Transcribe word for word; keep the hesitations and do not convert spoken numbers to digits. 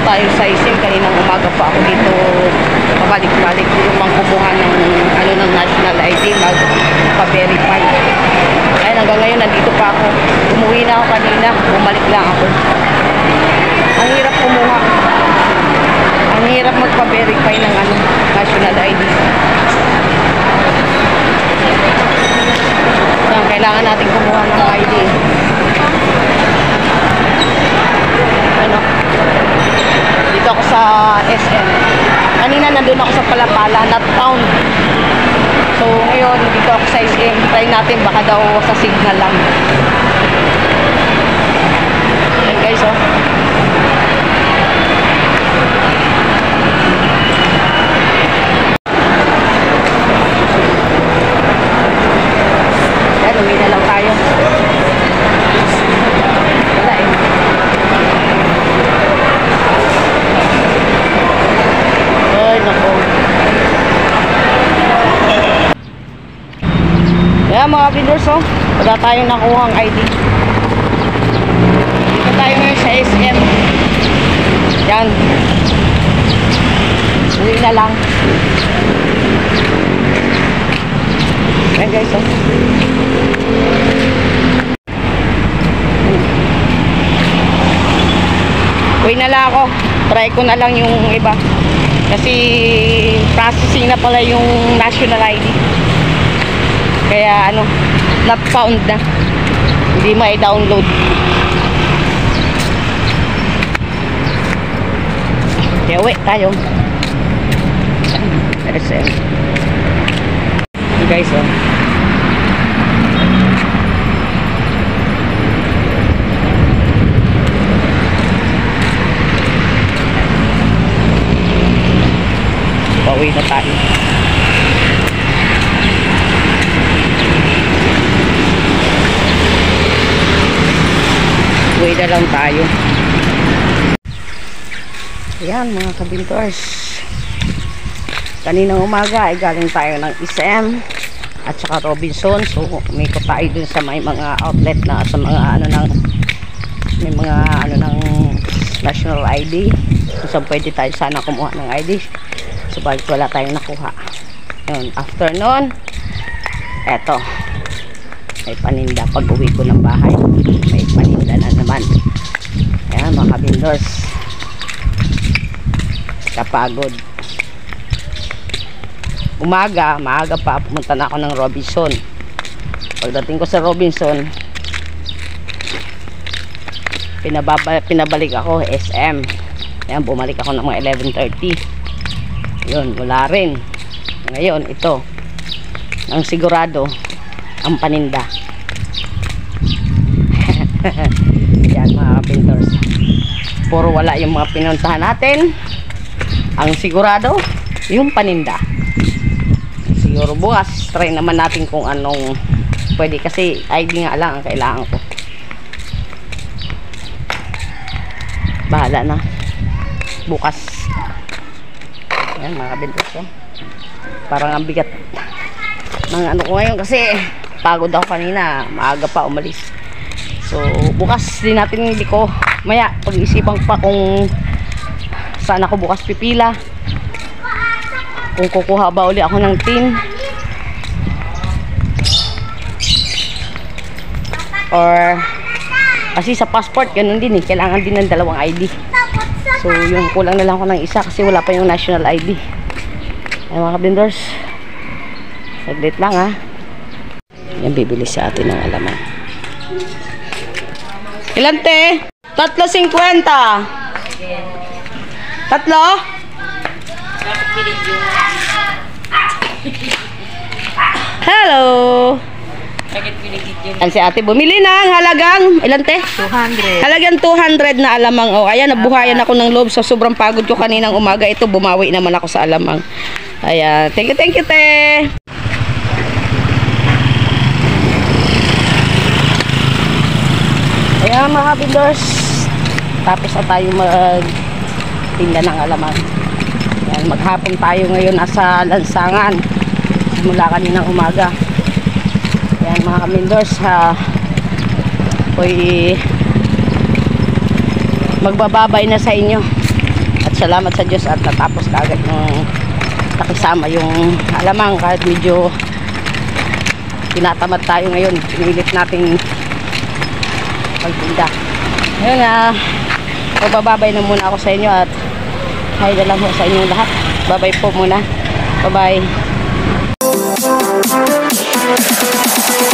tayo sa isim. Kaninang umaga pa ako dito pabalik-balik yung mangkukuha ng ano ng national I D bago pa-verify. Kaya hanggang ngayon nandito pa ako. Umuwi na ako kanina, bumalik lang ako. Ang hirap kumuha. Ang hirap magpa-verify ng ano, national I D. So, kailangan natin kumuha ng I D. Ano? Dito ako sa S M. Kanina nandun ako sa Palapala, not found. So ngayon dito ako sa S M. Try natin baka daw sa signal lang. Ayan guys, oh. Ayan, uwi na lang tayo. Wala eh. Ay, nako. Ayan mga vendors, oh. Wala tayong nakuha ang I D. Dito tayo ngayon sa S M. Yan. Uwi na lang. Ayan guys, oh. Uwi na lang ako. Try ko na lang yung iba. Kasi processing na pala yung national I D. Kaya ano, not found na. Hindi ma-download. Kaya uwi tayo. S M. Guys, oh. Pauwi na tayo. Uwi na lang tayo. Ayan mga kabintors. Kaninang umaga ay galing tayo ng S M at saka Robinson. So umikot tayo dun sa may mga outlet na sa mga ano ng may mga ano ng national I D. Kung saan pwede tayo sana kumuha ng I D. Subalit wala tayong nakuha. Yun, after nun, eto, may paninda pag uwi ko ng bahay. May paninda na naman. Ayan mga kabindors, kapagod. Umaga, maaga pa, pumunta na ako ng Robinson. Pagdating ko sa Robinson, pinababa, pinabalik ako S M. Ayan, bumalik ako ng mga eleven thirty. Yun, wala rin. Ngayon, ito ang sigurado ang paninda. Yan mga kapintors, puro wala yung mga pinuntahan natin. Ang sigurado yung paninda. Siguro bukas try naman natin kung anong pwede, kasi I D nga lang ang kailangan ko. Bahala na bukas. Yan mga kapintors, oh. Parang ang bigat ng ano ko ngayon kasi pagod ako kanina, maaga pa umalis. So bukas din natin, hindi ko maya pag-isipan pa kung saan ako bukas pipila, kung kukuha ba uli ako ng tin or kasi sa passport ganun din eh, kailangan din ng dalawang I D. So yung kulang na lang ako ng isa kasi wala pa yung national I D. Ay mga kabindors, saglit lang ha. Yan, bibili sa atin ng alaman. Ilan te? Tatlo singkwenta. Tatlo? Hello. Ang si ate bumili ng halagang ilan te? two hundred. Halagang two hundred na alamang. Oh, ayan, nabuhayan ako ng loob. So sobrang pagod ko kaninang umaga. Ito, bumawi naman ako sa alamang. Ayan, thank you, thank you te. Ayan mga kabindors, tapos na tayo magtinda ng alamang. Ayan, maghapon tayo ngayon nasa lansangan simula kaninang umaga. Ayan mga kabindors, ha, ako'y magbababay na sa inyo. At salamat sa Diyos at natapos kaagad ng nakisama yung alamang kahit medyo tinatamad tayo ngayon. Pinilit nating pagtinda. Ngayon nga, magbababay na muna ako sa inyo at hi na lang po sa inyong lahat. Babay po muna. Bye bye.